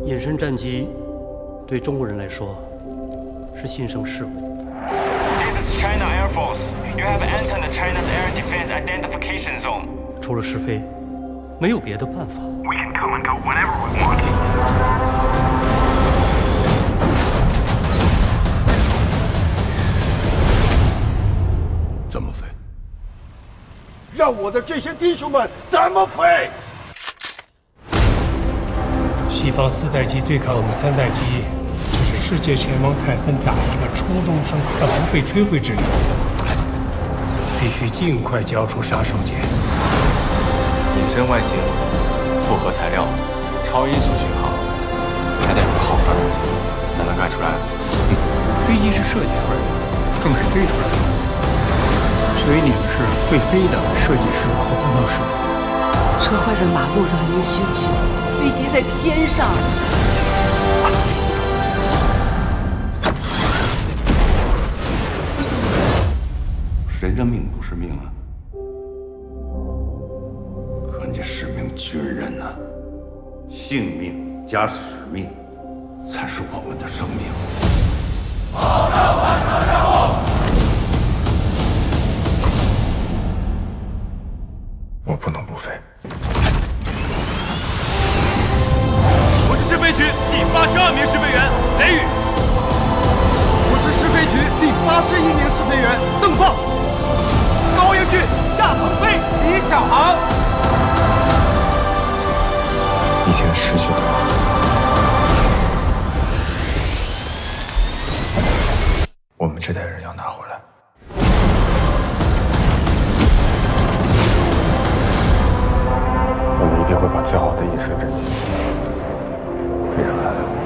隐身战机对中国人来说是新生事物。 This is China Air Force. You have entered China's air defense identification zone. 除了试飞，没有别的办法。 We can come and go whenever we want. 怎么飞？让我的这些弟兄们怎么飞？ 西方4代机对抗我们3代机，这是世界拳王泰森打一个初中生的不费吹灰之力，必须尽快交出杀手锏。 隐身外形、复合材料、超音速巡航，还得有个好发动机才能干出来。 飞机是设计出来的，更是飞出来的。所以你们是会飞的设计师和工程师。 车坏在马路上还能修修，飞机在天上。 谁的命不是命啊？可你是名军人呐，性命加使命，才是我们的生命。保证完成任务。 我不能不飞。 我是试飞局第82名试飞员雷雨。 我是试飞局第81名试飞员邓放。 高英俊、夏鹏飞、李小航。 以前失去的我们这代人要拿回来。我们一定会把最好的隐身战机飞出来的。